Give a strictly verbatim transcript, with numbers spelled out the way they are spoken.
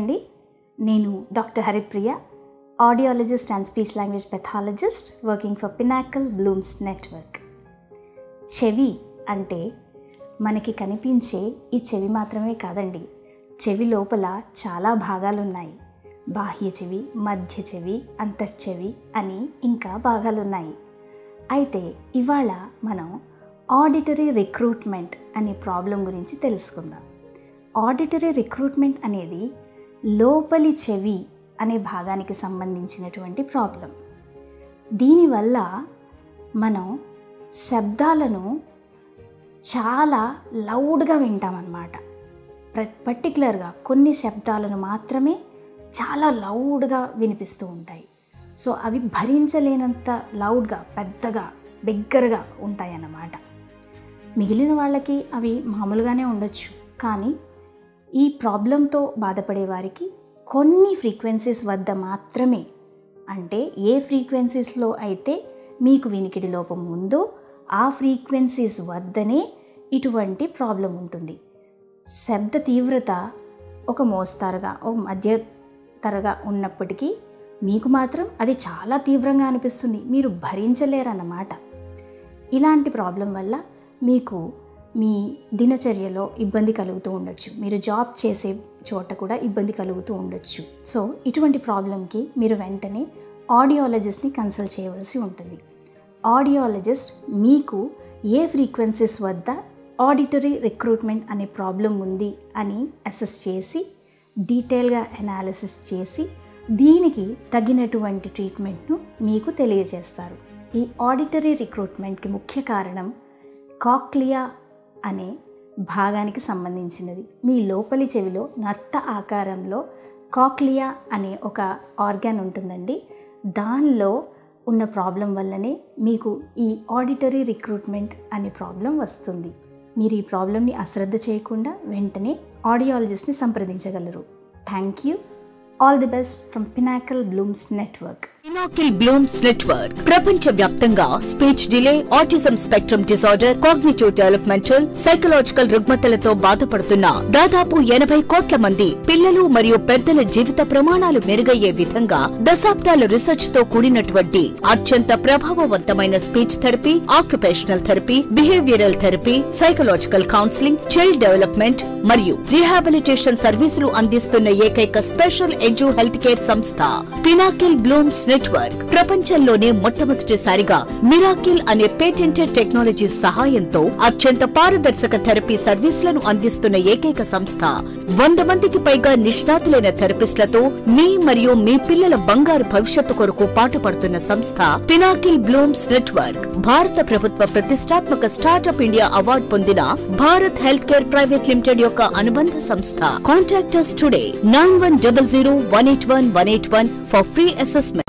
అండి, నేను doctor Haripriya, audiologist and speech language pathologist working for Pinnacle Blooms Network. చెవి అంటే మనకి కనిపించే ఈ చెవి మాత్రమే కాదండి. చెవి లోపల చాలా భాగాలు ఉన్నాయి. బాహ్య చెవి, మధ్య చెవి, అంతర్చెవి అని ఇంకా భాగాలు ఉన్నాయి. అయితే ఇవాళ మనం ఆడిటరీ రిక్రూట్మెంట్ అనే ప్రాబ్లం గురించి తెలుసుకుందాం. ఆడిటరీ రిక్రూట్మెంట్ అనేది లోపలి చెవి అనే భాగానికి సంబంధించినటువంటి ప్రాబ్లం. దీనివల్ల మనం శబ్దాలను చాలా లౌడ్గా వింటామన్నమాట. పర్టికులర్గా కొన్ని శబ్దాలను మాత్రమే చాలా లౌడ్గా వినిపిస్తూ ఉంటాయి. సో అవి భరించలేనంత లౌడ్గా, పెద్దగా, బిగ్గరగా ఉంటాయన్నమాట. మిగిలిన వాళ్ళకి అవి మామూలుగానే ఉండొచ్చు, కానీ ఈ ప్రాబ్లంతో బాధపడే వారికి కొన్ని ఫ్రీక్వెన్సీస్ వద్ద మాత్రమే, అంటే ఏ ఫ్రీక్వెన్సీస్లో అయితే మీకు వినికిడి లోపం ఉందో ఆ ఫ్రీక్వెన్సీస్ వద్దనే ఇటువంటి ప్రాబ్లం ఉంటుంది. శబ్ద తీవ్రత ఒక మోస్తారుగా, ఒక మధ్య తరగా ఉన్నప్పటికీ మీకు మాత్రం అది చాలా తీవ్రంగా అనిపిస్తుంది, మీరు భరించలేరన్నమాట. ఇలాంటి ప్రాబ్లం వల్ల మీకు మీ దినచర్యలో ఇబ్బంది కలుగుతూ ఉండొచ్చు, మీరు జాబ్ చేసే చోట కూడా ఇబ్బంది కలుగుతూ ఉండొచ్చు. సో ఇటువంటి ప్రాబ్లంకి మీరు వెంటనే ఆడియాలజిస్ట్ని కన్సల్ట్ చేయవలసి ఉంటుంది. ఆడియాలజిస్ట్ మీకు ఏ ఫ్రీక్వెన్సీస్ వద్ద ఆడిటరీ రిక్రూట్మెంట్ అనే ప్రాబ్లం ఉంది అని అసెస్ చేసి, డీటెయిల్గా అనాలిసిస్ చేసి దీనికి తగినటువంటి ట్రీట్మెంట్ను మీకు తెలియజేస్తారు. ఈ ఆడిటరీ రిక్రూట్మెంట్కి ముఖ్య కారణం కాక్లియా అనే భాగానికి సంబంధించినది. మీ లోపలి చెవిలో నత్త ఆకారంలో కాక్లియా అనే ఒక ఆర్గాన్ ఉంటుందండి. దానిలో ఉన్న ప్రాబ్లం వల్లనే మీకు ఈ ఆడిటరీ రిక్రూట్మెంట్ అనే ప్రాబ్లం వస్తుంది. మీరు ఈ ప్రాబ్లంని అశ్రద్ధ చేయకుండా వెంటనే ఆడియాలజిస్ట్ని సంప్రదించగలరు. Thank you. All the best from Pinnacle Blooms Network. Pinnacle Blooms Network ప్రపంచ వ్యాప్తంగా speech delay, autism spectrum disorder, cognitive developmental, psychological రుగ్మతలతో బాధపడుతున్న దాదాపు ఎనభై కోట్ల మంది పిల్లలు మరియు పెద్దల జీవిత ప్రమాణాలు మెరుగయ్యే విధంగా దశాబ్దాల రీసెర్చ్ తో కూడినటువంటి అత్యంత ప్రభావవంతమైన speech therapy, occupational therapy, behavioural therapy, psychological counselling, child development మరియు రీహాబిలిటేషన్ సర్వీసులు అందిస్తున్న ఏకైక స్పెషల్ ఎడ్యు హెల్త్ కేర్ సంస్థ పినాకిల్ బ్లూమ్స్ నెట్వర్క్. ప్రపంచంలోనే మొట్టమొదటిసారిగా మిరాకిల్ అనే పేటెంటెడ్ టెక్నాలజీ సహాయంతో అత్యంత పారదర్శక థెరపీ సర్వీసులను అందిస్తున్న ఏకైక సంస్థ. వంద మందికి పైగా నిష్ణాతులైన థెరపిస్టులతో మీ మరియు మీ పిల్లల బంగారు భవిష్యత్తు కొరకు పాటుపడుతున్న సంస్థ పినాకిల్ బ్లూమ్స్ నెట్వర్క్. భారత ప్రభుత్వ ప్రతిష్టాత్మక స్టార్టప్ ఇండియా అవార్డు పొందిన Bharat health care private limited యొక్క అనుబంధ సంస్థ. Contact us today nine one zero zero one eight one one eight one for free assessment.